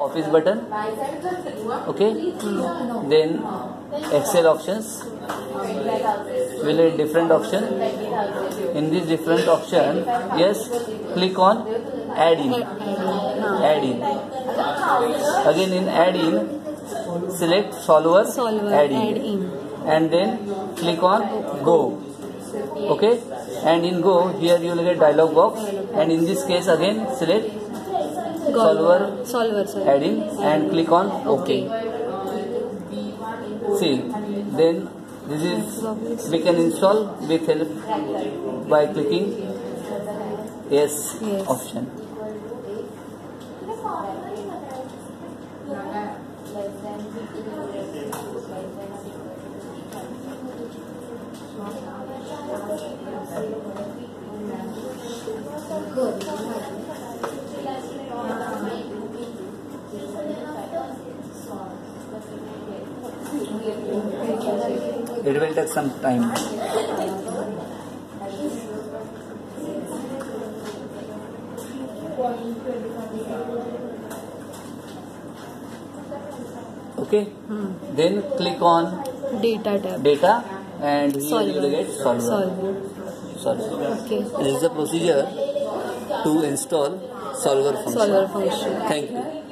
Office button. Okay. Then Excel options. Will a different option. In this different option, yes, click on Add in. Add in. Again in Add in, select Solver, add in. And then click on Go. Okay. And in Go, here you will get dialog box. And in this case again, select Solver add in and click on OK. See, then this is we can install with help by clicking yes option. It will take some time. Okay. Then click on Data tab. Data and here you will get Solver. Okay. This is the procedure to install Solver function. Thank you.